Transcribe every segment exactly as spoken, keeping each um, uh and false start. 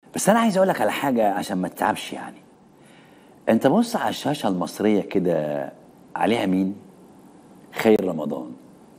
بس انا عايز اقول لك على حاجه عشان ما تتعبش يعني. انت بص على الشاشه المصريه كده، عليها مين؟ خير رمضان.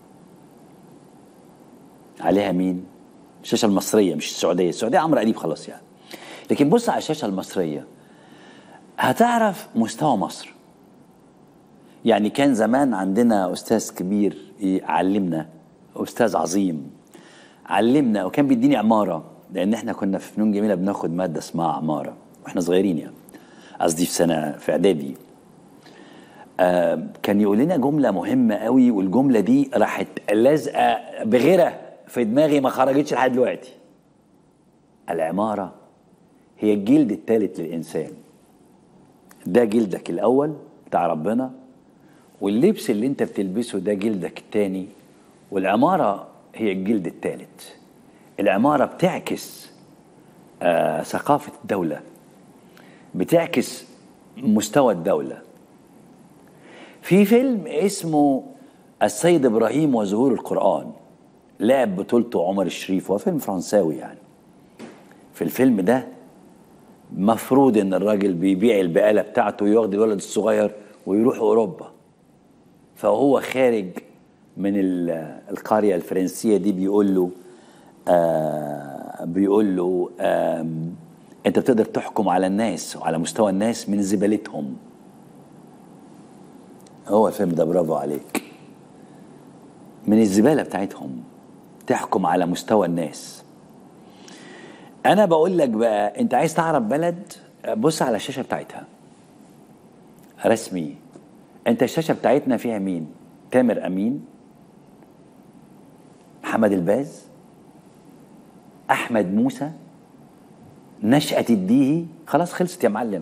عليها مين؟ الشاشه المصريه مش السعوديه، السعوديه امر قريب خلاص يعني. لكن بص على الشاشه المصريه هتعرف مستوى مصر. يعني كان زمان عندنا استاذ كبير يعلمنا، استاذ عظيم علمنا وكان بيديني عماره، لان احنا كنا في فنون جميله بناخد ماده اسمها عماره واحنا صغيرين يعني، قصدي في سنه في اعدادي. آه كان يقول لنا جمله مهمه قوي، والجمله دي راحت لازقه بغيره في دماغي ما خرجتش لحد دلوقتي. العماره هي الجلد الثالث للانسان. ده جلدك الاول بتاع ربنا، واللبس اللي انت بتلبسه ده جلدك الثاني، والعماره هي الجلد الثالث. العماره بتعكس آه ثقافه الدوله، بتعكس مستوى الدوله. في فيلم اسمه السيد ابراهيم وزهور القرآن، لعب بطولته عمر الشريف، هو فيلم فرنساوي يعني. في الفيلم ده مفروض ان الراجل بيبيع البقاله بتاعته وياخد الولد الصغير ويروح اوروبا. فهو خارج من القريه الفرنسيه دي بيقول له آه بيقول له آه انت بتقدر تحكم على الناس وعلى مستوى الناس من زبالتهم. هو الفيلم ده برافو عليك، من الزباله بتاعتهم تحكم على مستوى الناس. انا بقول لك بقى، انت عايز تعرف بلد، بص على الشاشه بتاعتها رسمي. انت الشاشه بتاعتنا فيها مين؟ تامر امين، محمد الباز، احمد موسى، نشأة الديهي. خلاص خلصت يا معلم،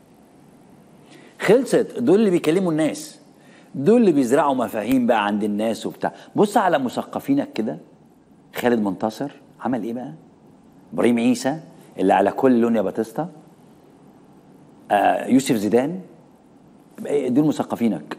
خلصت. دول اللي بيكلموا الناس، دول اللي بيزرعوا مفاهيم بقى عند الناس وبتاع. بص على مثقفينك كده، خالد منتصر عمل ايه بقى؟ ابراهيم عيسى اللي على كل لون يا باتيستا، آه يوسف زيدان. دول مثقفينك،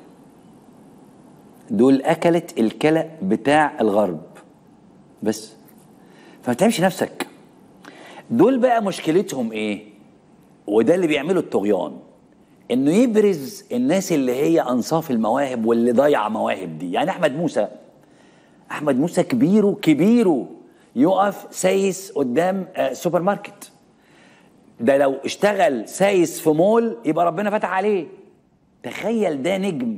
دول اكلت الكلى بتاع الغرب بس، فما تعملش نفسك. دول بقى مشكلتهم ايه؟ وده اللي بيعمله الطغيان، انه يبرز الناس اللي هي انصاف المواهب واللي ضايعه مواهب دي. يعني احمد موسى، احمد موسى كبيره كبيره يقف سايس قدام آه سوبر ماركت. ده لو اشتغل سايس في مول يبقى ربنا فتح عليه. تخيل، ده نجم.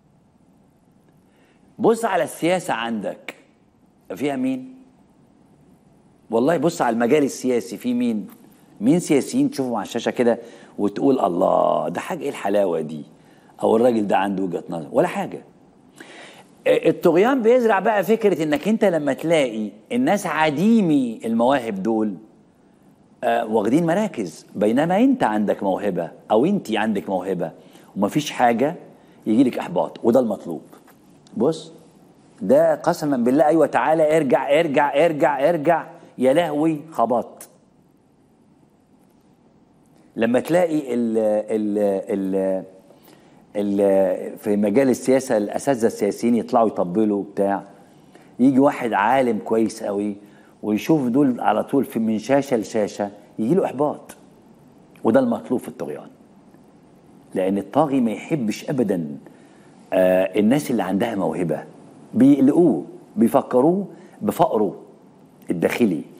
بص على السياسه عندك فيها مين؟ والله بص على المجال السياسي في مين؟ مين سياسيين تشوفهم على الشاشه كده وتقول الله ده حاجه ايه الحلاوه دي، او الراجل ده عنده وجهه نظر؟ ولا حاجه. الطغيان بيزرع بقى فكره انك انت لما تلاقي الناس عديمي المواهب دول آه واخدين مراكز، بينما انت عندك موهبه او انت عندك موهبه ومفيش حاجه، يجي لك احباط. وده المطلوب. بص ده قسما بالله، ايوه تعالى ارجع ارجع ارجع ارجع يا لهوي خبط. لما تلاقي ال ال ال ال في مجال السياسه الاساتذه السياسيين يطلعوا يطبلوا بتاع، يجي واحد عالم كويس قوي ويشوف دول على طول في من شاشه لشاشه، يجي له احباط. وده المطلوب في الطغيان، لان الطاغي ما يحبش ابدا آه الناس اللي عندها موهبه، بيقلقوه، بيفكروه بفقره الداخلي.